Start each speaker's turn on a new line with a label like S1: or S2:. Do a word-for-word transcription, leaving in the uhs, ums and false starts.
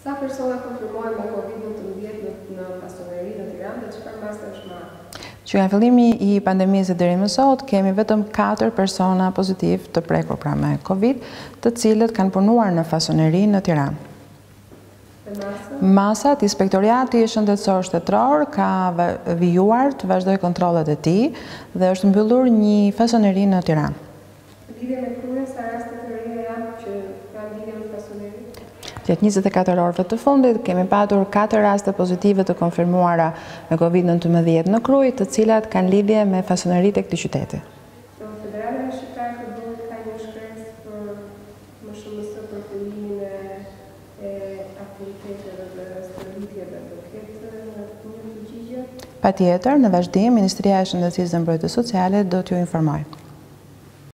S1: Sa persona konfirmohen me Covid nëntëmbëdhjetë në pasoneri në Tiranë dhe çfarë mase është marrë?
S2: Që nga fillimi i pandemisë deri më sot, kemi vetëm katër persona pozitiv të prekur pra me Covid, të cilët kanë punuar në fasoneri në Tiranë. Masat, Inspektoriati Shëndetësor Shtetëror ka vijuar të vazhdoj kontrollet e tij dhe është mbyllur një fasoneri në Tiranë.
S1: Lidhje me krye, sa raste të reja janë që kanë lidhje me fasoneri?
S2: Gjatë njëzet e katër orëve të fundit kemi patur katër raste pozitive të konfirmuara me Covid nëntëmbëdhjetë në Krujë, të cilat kanë lidhje me fasoneritë e këtij qyteti.
S1: Federata Shqiptare e Futbollit ka një shkresë për më shumë së për fillimin e aktiviteteve dhe stërvitjeve, do të ketë një përgjigje?
S2: Patjetër, në vazhdim, Ministria e Shëndetësisë dhe Mbrojtjes Sociale do t'ju informojë.